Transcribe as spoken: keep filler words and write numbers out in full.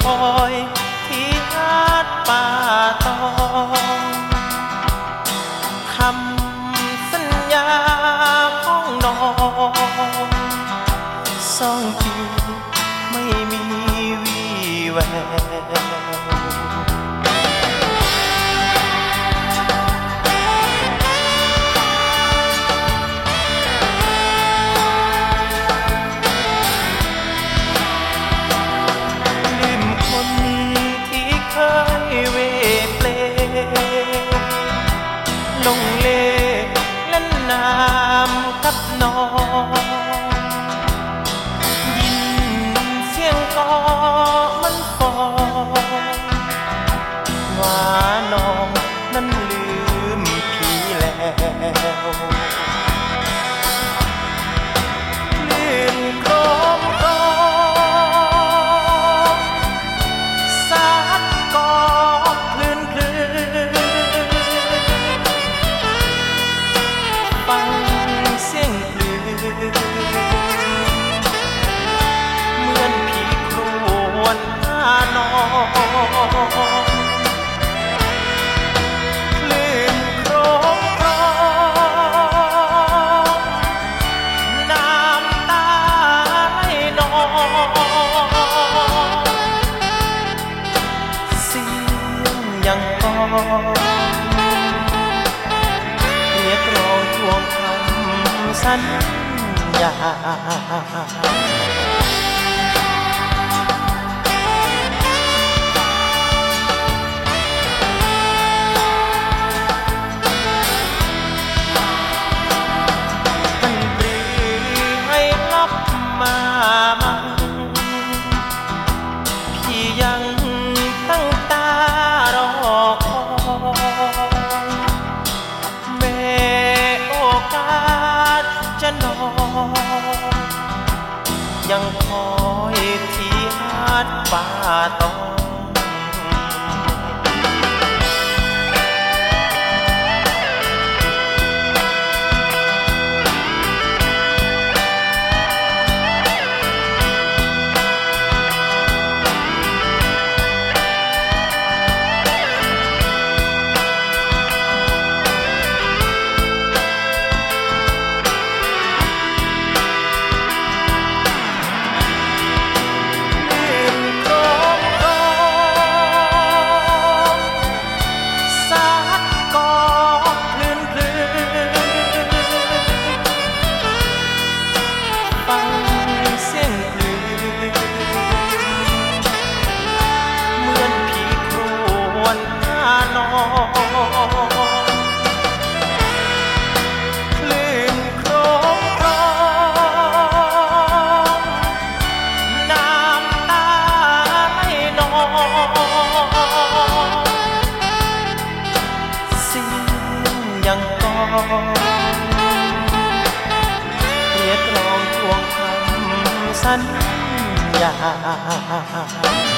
คอยที่หาดป่าตองคำสัญญาของน้องสองปีไม่มีวี่แววลงเลเล่นน้ำกับน้องยินเสียงกอมันฟองว่าน้องนั้นลืมพี่แล้วลื่นโครมโครมสัดกอคลื่นคลื่นฟังเสียงคลื่นเหมือนพี่ครวญหาน้องคลื่นโครมโครมน้ำตาไหลนองเสียงยังกองเรียกร้องทวงคำสัญญามันปรีให้ลับมามั่งพี่ยังตั้งตารอคอยแม้โอกาสจะน้อยยังคอยที่หาดป่าตองคลื่นโครมโครมน้ำตาไหลนองเสียงยังกองเรียกร้องทวงคำสัญญา